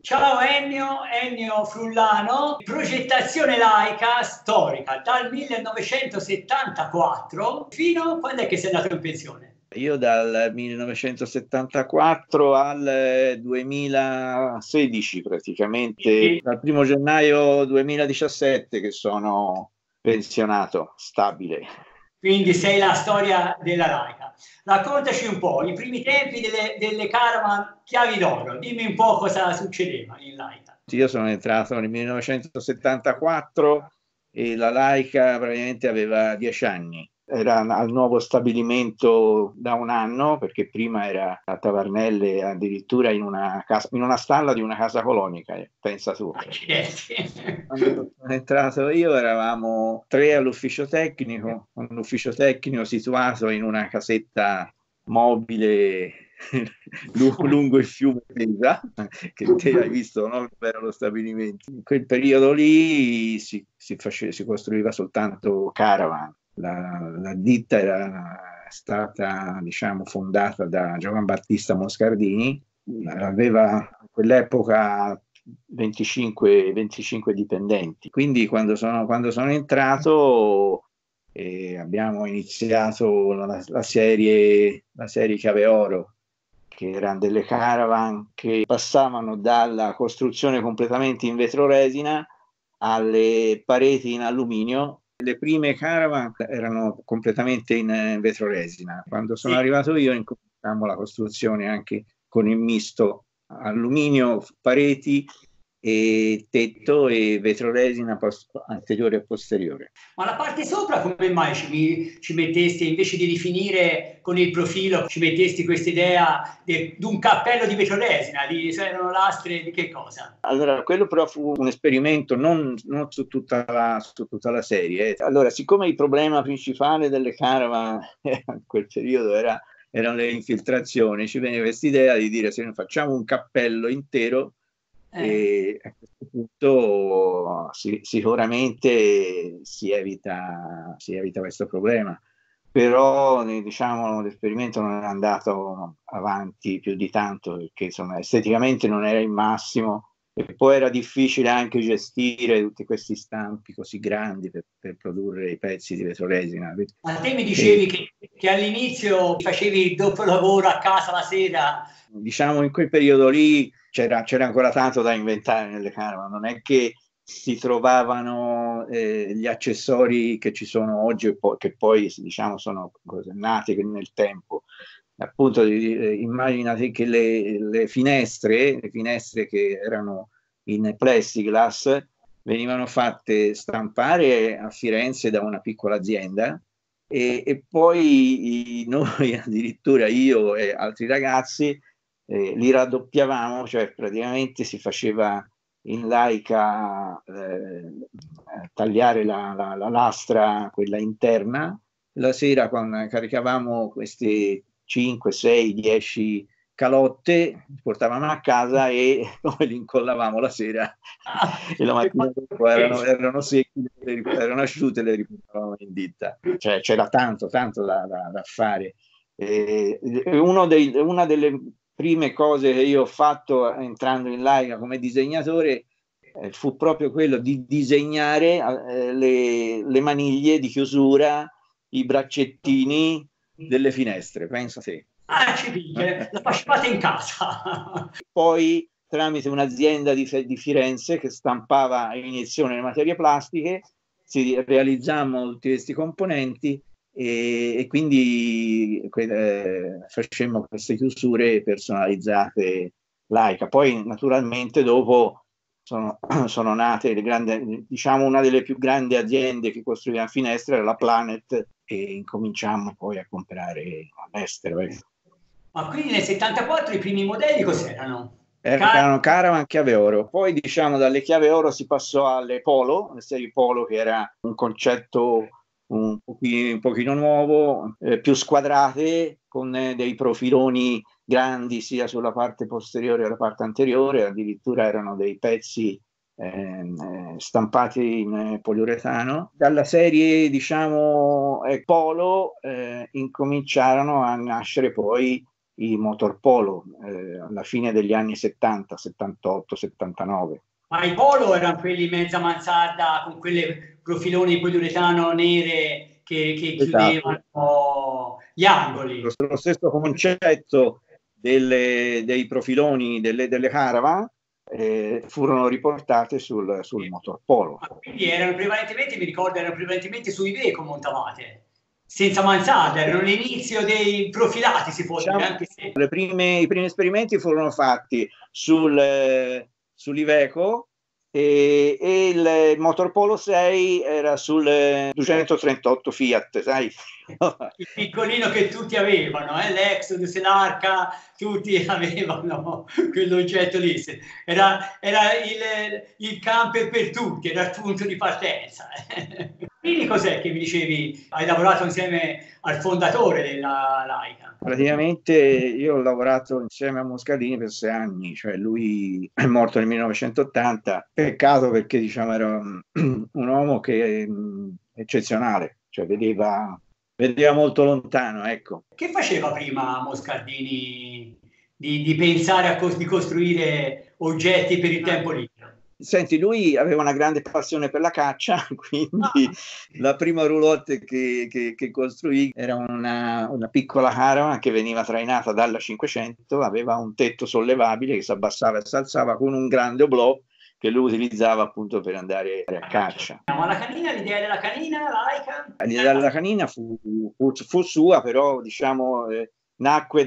Ciao Ennio Frullano, progettazione laica storica dal 1974 fino a quando è che sei andato in pensione? Io dal 1974 al 2016 praticamente, dal 1° gennaio 2017 che sono pensionato stabile. Quindi sei la storia della laica. Raccontaci un po', i primi tempi delle caravan chiavi d'oro, dimmi un po' cosa succedeva in laica. Io sono entrato nel 1974 e la laica praticamente aveva 10 anni. Era al nuovo stabilimento da un anno, perché prima era a Tavernelle, addirittura in una stalla di una casa colonica, pensa tu. Accidenti. Quando sono entrato io eravamo 3 all'ufficio tecnico, un ufficio tecnico situato in una casetta mobile lungo il fiume Tesa, che te hai visto, no? Per lo stabilimento. In quel periodo lì si costruiva soltanto caravan. La ditta era stata, diciamo, fondata da Giovan Battista Moscardini, aveva a quell'epoca 25 dipendenti. Quindi quando sono entrato abbiamo iniziato la serie Chiave Oro, che erano delle caravan che passavano dalla costruzione completamente in vetroresina alle pareti in alluminio. Le prime caravan erano completamente in vetroresina. Quando sono arrivato io incominciamo la costruzione anche con il misto alluminio, pareti e tetto e vetroresina anteriore e posteriore. Ma la parte sopra come mai ci mettesti, invece di rifinire con il profilo, ci mettesti questa idea di un cappello di vetroresina, erano lastre di che cosa? Allora, quello però fu un esperimento non su tutta la serie. Allora, siccome il problema principale delle caravan in quel periodo erano le infiltrazioni, ci veniva questa idea di dire: se noi facciamo un cappello intero, e a questo punto sicuramente si evita questo problema. Però diciamo l'esperimento non è andato avanti più di tanto, perché insomma esteticamente non era il massimo e poi era difficile anche gestire tutti questi stampi così grandi per produrre i pezzi di vetroresina. Ma te mi dicevi che all'inizio facevi il doppio lavoro a casa la sera. Diciamo in quel periodo lì c'era ancora tanto da inventare nelle caravan, non è che si trovavano gli accessori che ci sono oggi che poi diciamo sono cose nate nel tempo. Appunto, immaginate che le finestre che erano in plexiglass venivano fatte stampare a Firenze da una piccola azienda e poi noi addirittura io e altri ragazzi li raddoppiavamo, cioè praticamente si faceva in laica tagliare la lastra, quella interna. La sera quando caricavamo queste 5, 6, 10 calotte, portavamo a casa e poi li incollavamo la sera e la mattina dopo erano secchi, erano asciutte e le riportavamo in ditta. Cioè c'era tanto da fare. Una delle prime cose che io ho fatto entrando in laica come disegnatore fu proprio quello di disegnare le maniglie di chiusura, i braccettini delle finestre, pensa te. Ah, ci dice, la facevate in casa. Poi tramite un'azienda di Firenze che stampava iniezioni in materie plastiche realizzammo tutti questi componenti e quindi facemmo queste chiusure personalizzate laica. Poi naturalmente dopo sono nate diciamo una delle più grandi aziende che costruiva finestre era la Planet e incominciamo poi a comprare all'estero. Ma quindi nel 74 i primi modelli cos'erano? Erano caravan chiave oro, poi diciamo dalle chiave oro si passò alle Polo, le serie Polo, che era un concetto un pochino nuovo, più squadrate, con dei profiloni grandi sia sulla parte posteriore che la parte anteriore, addirittura erano dei pezzi stampati in poliuretano. Dalla serie diciamo Polo incominciarono a nascere poi i motorpolo alla fine degli anni 70, 78, 79. Ma i polo erano quelli mezza mansarda con quelle profiloni di poliuretano nere che chiudevano gli angoli. Lo stesso concetto dei profiloni delle caravan furono riportate sul motorpolo. Quindi erano prevalentemente, mi ricordo, erano prevalentemente su Iveco montavate, senza mansarda, erano l'inizio dei profilati, si può dire, anche se... I primi esperimenti furono fatti sull'Iveco e il Motorpolo 6 era sul 238 Fiat, sai? Il piccolino che tutti avevano, l'Exodus, l'Arca, tutti avevano quell'oggetto lì. Era il camper per tutti, era il punto di partenza. Quindi cos'è che mi dicevi? Hai lavorato insieme al fondatore della Laika? Praticamente io ho lavorato insieme a Moscardini per 6 anni, cioè lui è morto nel 1980, peccato perché diciamo era un uomo che eccezionale, cioè vedeva molto lontano, ecco. Che faceva prima Moscardini di pensare di costruire oggetti per il tempo libero? Senti, lui aveva una grande passione per la caccia, quindi la prima roulotte che costruì era una piccola caravan che veniva trainata dalla 500, aveva un tetto sollevabile che si abbassava e si alzava con un grande oblò che lui utilizzava appunto per andare a caccia. Ma la canina, l'idea della canina, Laika? L'idea della canina fu sua, però diciamo nacque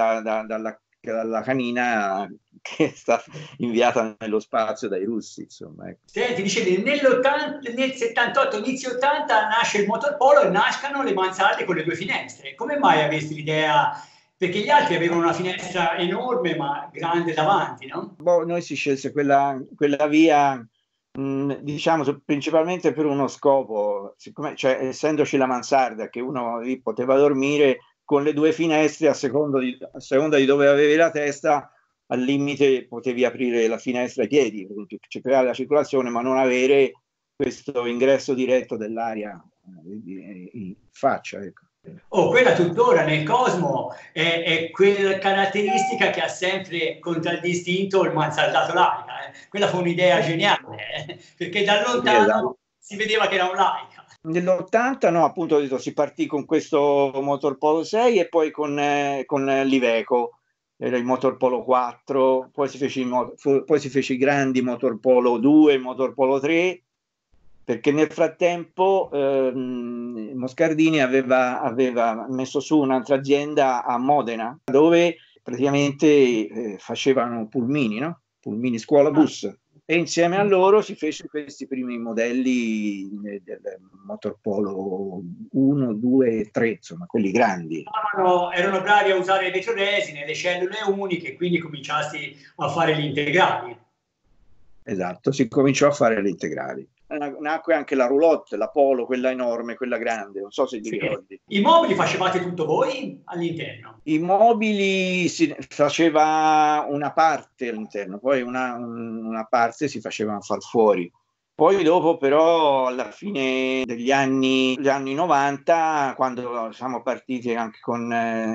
dalla canina che è stata inviata nello spazio dai russi, insomma. Ecco. Senti, dicevi, nel 78, inizio 80 nasce il motorpolo e nascano le mansarde con le 2 finestre. Come mai avesti l'idea? Perché gli altri avevano una finestra enorme ma grande davanti, no? Noi si scelse quella via, diciamo, principalmente per uno scopo, siccome, cioè, essendoci la mansarda che uno lì poteva dormire con le 2 finestre a seconda di dove avevi la testa, al limite potevi aprire la finestra ai piedi, ci creava la circolazione, ma non avere questo ingresso diretto dell'aria in faccia, ecco. Quella tuttora nel Cosmo è quella caratteristica che ha sempre contraddistinto il mansardato Laika. Quella fu un'idea geniale, perché da lontano si vedeva che era un Laika. Nell'80 no, appunto ho detto, si partì con questo Motorpolo 6 e poi con l'Iveco, era il Motorpolo 4, poi si fece i grandi Motorpolo 2, il Motorpolo 3, perché nel frattempo Moscardini aveva messo su un'altra azienda a Modena, dove praticamente facevano pulmini, no? Pulmini scuola bus. E insieme a loro si fece questi primi modelli del Motorpolo 1, 2 e 3, insomma, quelli grandi. Erano bravi a usare le vetroresine, le cellule uniche, quindi cominciasti a fare gli integrali. Esatto, si cominciò a fare le integrali. Nacque anche la roulotte, la Polo, quella enorme, quella grande, non so se ti ricordi. I mobili facevate tutto voi all'interno? I mobili si faceva una parte all'interno, poi una parte si faceva far fuori. Poi dopo però alla fine degli anni 90, quando siamo partiti anche con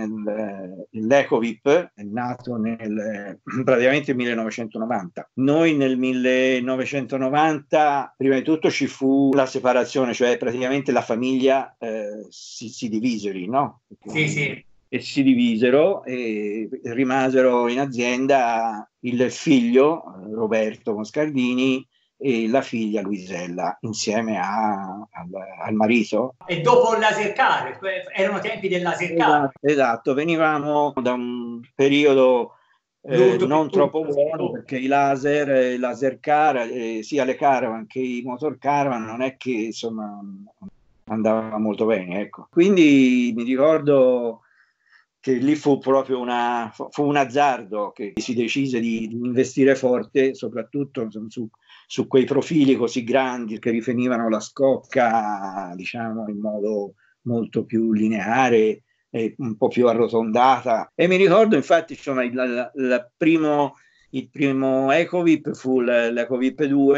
l'Ecovip, è nato praticamente 1990. Noi nel 1990 prima di tutto ci fu la separazione, cioè praticamente la famiglia si divisero, no? Sì. E si divisero e rimasero in azienda il figlio Roberto Moscardini e la figlia Luisella insieme al marito. E dopo il laser car, erano tempi del laser car. Esatto, venivamo da un periodo non troppo buono, perché i laser car, sia le caravan che i motor caravan non è che insomma andava molto bene, ecco. Quindi mi ricordo che lì fu proprio un azzardo, che si decise di investire forte, soprattutto su quei profili così grandi che rifinivano la scocca, diciamo, in modo molto più lineare e un po' più arrotondata. E mi ricordo infatti, insomma, il primo Ecovip fu l'Ecovip 2,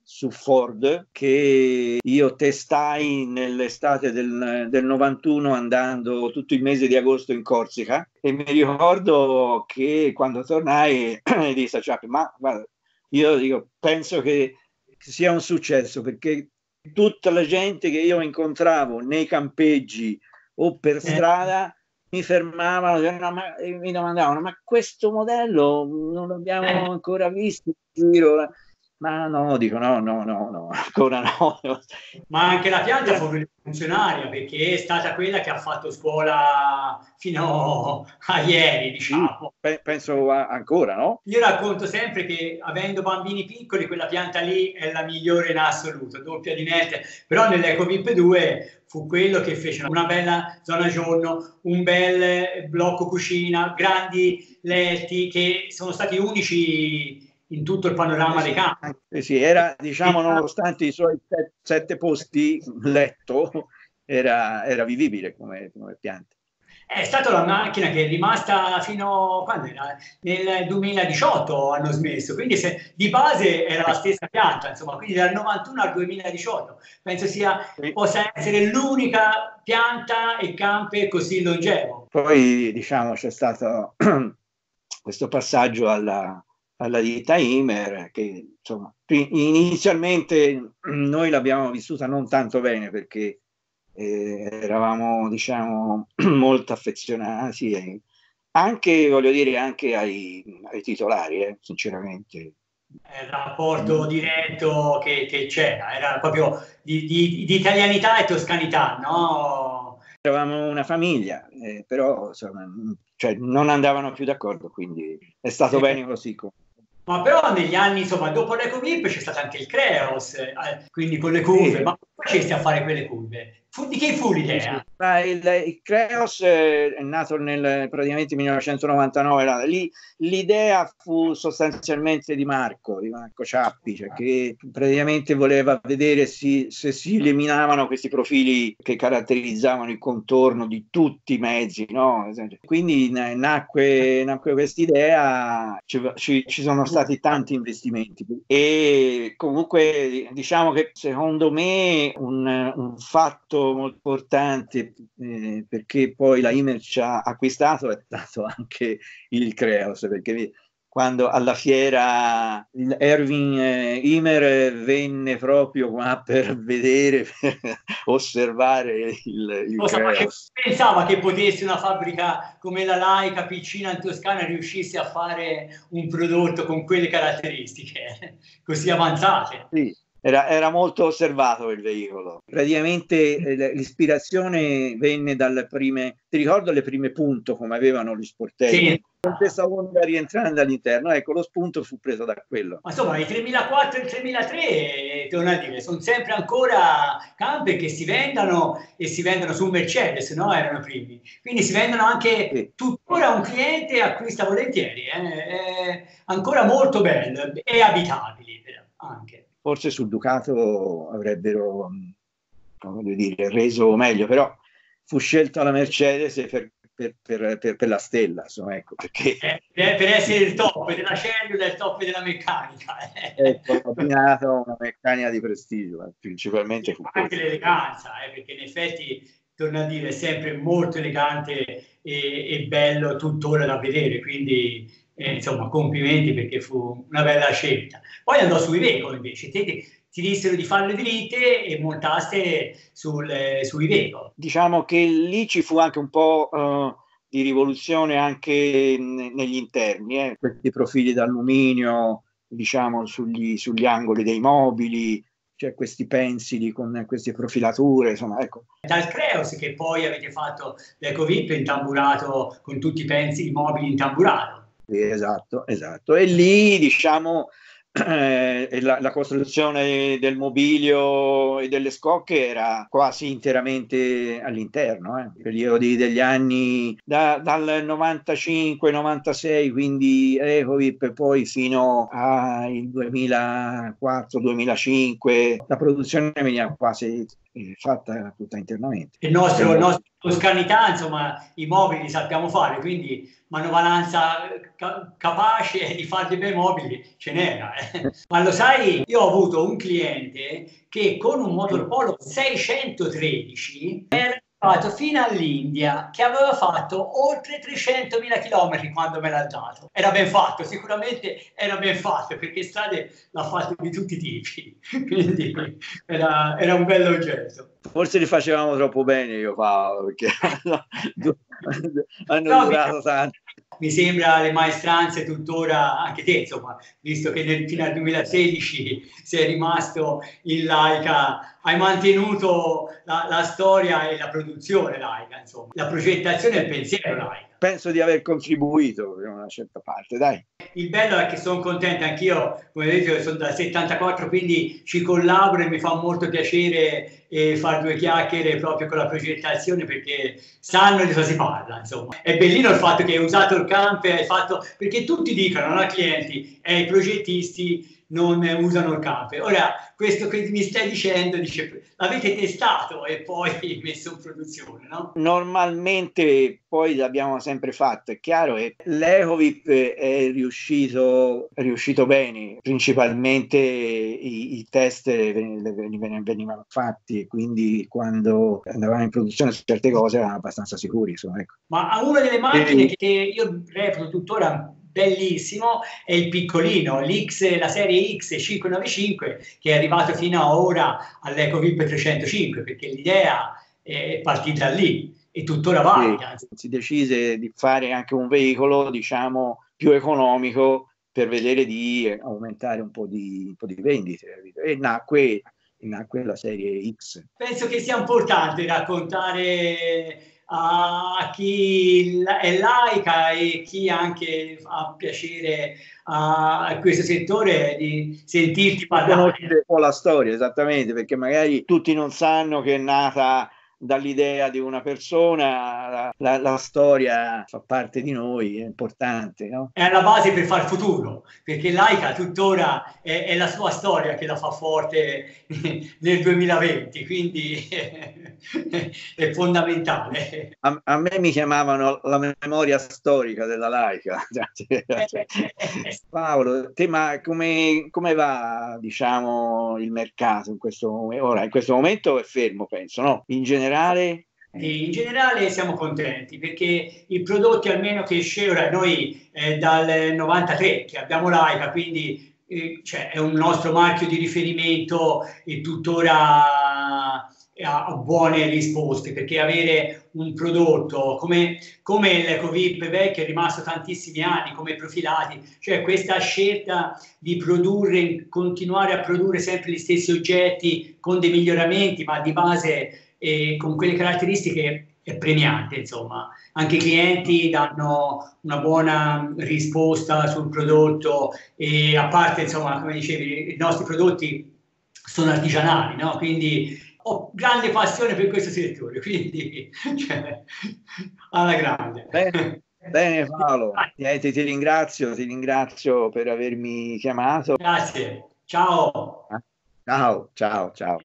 su Ford, che io testai nell'estate del 91 andando tutto il mese di agosto in Corsica, e mi ricordo che quando tornai dissi a Chuck, ma guarda, io dico, penso che sia un successo, perché tutta la gente che io incontravo nei campeggi o per strada mi fermavano e mi domandavano, ma questo modello non l'abbiamo ancora visto in giro? Ma no, dico no, ancora no. Ma anche la pianta fu rivoluzionaria, perché è stata quella che ha fatto scuola fino a ieri, diciamo. Sì, penso ancora, no? Io racconto sempre che, avendo bambini piccoli, quella pianta lì è la migliore in assoluto, doppia di niente. Però nell'EcoVIP 2 fu quello che fece una bella zona giorno, un bel blocco cucina, grandi letti che sono stati unici in tutto il panorama dei campi. Sì, era, diciamo, nonostante i suoi 7 posti letto, era vivibile come pianta. È stata la macchina che è rimasta fino quando era? Nel 2018 hanno smesso, quindi di base era la stessa pianta, insomma, quindi dal 91 al 2018 penso possa essere l'unica pianta e camper così longevo. Poi, diciamo, c'è stato questo passaggio alla ditta Imer, che insomma inizialmente noi l'abbiamo vissuta non tanto bene, perché eravamo, diciamo, molto affezionati anche, voglio dire, anche ai titolari, sinceramente. Il rapporto diretto che c'era, era proprio di italianità e toscanità, no? Eravamo una famiglia, però insomma, cioè, non andavano più d'accordo, quindi è stato bene così. Ma però negli anni, insomma, dopo l'EcoVIP c'è stato anche il Creos, quindi con le curve. Sì. Ma come facesti a fare quelle curve? Di chi fu l'idea? Il Creos è nato praticamente 1999. L'idea fu sostanzialmente di Marco Ciappi, cioè che praticamente voleva vedere se si eliminavano questi profili che caratterizzavano il contorno di tutti i mezzi, no? Quindi nacque questa idea, ci sono stati tanti investimenti, e comunque diciamo che secondo me un fatto molto importante, perché poi la Imer ci ha acquistato, è stato anche il Creos, perché quando alla fiera Erwin Imer venne proprio qua per vedere, per osservare il Creos. Pensava che potesse una fabbrica come la Laika piccina in Toscana riuscisse a fare un prodotto con quelle caratteristiche così avanzate? Sì. Era molto osservato il veicolo. Praticamente l'ispirazione venne dalle prime, ti ricordo le prime Punto come avevano gli sportelli? Sì. Con questa onda rientrando all'interno, ecco, lo spunto fu preso da quello. Ma insomma, i 3004 e il 3003, torno a dire, sono sempre ancora camper che si vendono, e si vendono su Mercedes, no? Erano primi. Quindi si vendono anche, sì. Tuttora un cliente acquista volentieri, è ancora molto bello e abitabili anche. Forse sul Ducato avrebbero, come dire, reso meglio, però fu scelta la Mercedes per la stella, insomma, ecco, perché per essere il top della cellula e il top della meccanica. Ecco, abbinato una meccanica di prestigio, principalmente fu anche l'eleganza, perché in effetti, torno a dire, è sempre molto elegante e bello tuttora da vedere, quindi insomma, complimenti, perché fu una bella scelta. Poi andò su Iveco invece, ti dissero di farle dritte e montaste su Iveco. Diciamo che lì ci fu anche un po' di rivoluzione anche negli interni, questi profili d'alluminio, diciamo, sugli angoli dei mobili, cioè questi pensili con queste profilature, insomma, ecco. Dal Creos che poi avete fatto l'EcoVIP intamburato, con tutti i mobili intamburato. Esatto. E lì, diciamo, la costruzione del mobilio e delle scocche era quasi interamente all'interno, periodi degli anni dal 95-96, quindi EcoVIP, poi fino al 2004-2005 la produzione veniva quasi fatta tutta internamente. Il nostro toscanità, insomma, i mobili li sappiamo fare, quindi manovalanza capace di fare dei bei mobili ce n'era. Ma lo sai, io ho avuto un cliente che con un Motorpolo 613 era arrivato fino all'India, che aveva fatto oltre 300.000 chilometri quando me l'ha dato. Era ben fatto, sicuramente era ben fatto, perché strade l'ha fatto di tutti i tipi, quindi era un bell'oggetto. Forse li facevamo troppo bene io, Paolo, perché hanno durato tanto. Mi sembra le maestranze tuttora, anche te insomma, visto che fino al 2016 sei rimasto in Laika, hai mantenuto la storia e la produzione Laika, insomma, la progettazione e il pensiero Laika. Penso di aver contribuito per una certa parte, dai. Il bello è che sono contento anch'io, come vedete sono dal 74, quindi ci collaboro e mi fa molto piacere fare due chiacchiere proprio con la progettazione, perché sanno di cosa si parla, insomma. È bellino il fatto che hai usato il camp e hai fatto, perché tutti dicono, non clienti, i progettisti non usano il camp. Ora, questo che mi stai dicendo, dice, l'avete testato e poi messo in produzione, no? Normalmente poi l'abbiamo sempre fatto, è chiaro, e l'Ecovip è riuscito bene, principalmente i test venivano fatti, e quindi quando andavamo in produzione su certe cose eravamo abbastanza sicuri, insomma, ecco. Ma una delle macchine che io reputo tuttora bellissimo è il piccolino, la serie X 595, che è arrivato fino a ora all'Ecovip 305, perché l'idea è partita lì e tuttora valida. Si decise di fare anche un veicolo, diciamo, più economico per vedere di aumentare un po' di vendite, e nacque la serie X. Penso che sia importante raccontare a chi è laica e chi anche ha piacere a questo settore di sentirti parlare. Conoscere un po' la storia, esattamente, perché magari tutti non sanno che è nata dall'idea di una persona, la storia fa parte di noi, è importante, no? È alla base per far futuro, perché Laika tuttora è la sua storia che la fa forte nel 2020, quindi è fondamentale. A me mi chiamavano la memoria storica della Laika. Paolo, ma come va, diciamo, il mercato in questo momento? Ora, in questo momento è fermo, penso, no? In generale? In generale siamo contenti, perché i prodotti, almeno che ora noi dal 93 che abbiamo Laika, quindi cioè, è un nostro marchio di riferimento e tuttora ha buone risposte, perché avere un prodotto come l'Ecovip vecchio è rimasto tantissimi anni, come Profilati, cioè questa scelta di produrre, continuare a produrre sempre gli stessi oggetti con dei miglioramenti, ma di base con quelle caratteristiche è premiante, insomma. Anche i clienti danno una buona risposta sul prodotto, e a parte, insomma, come dicevi, i nostri prodotti sono artigianali, no? Quindi ho grande passione per questo settore, quindi cioè, alla grande. Bene Paolo, ti ringrazio per avermi chiamato. Grazie, ciao. Ciao.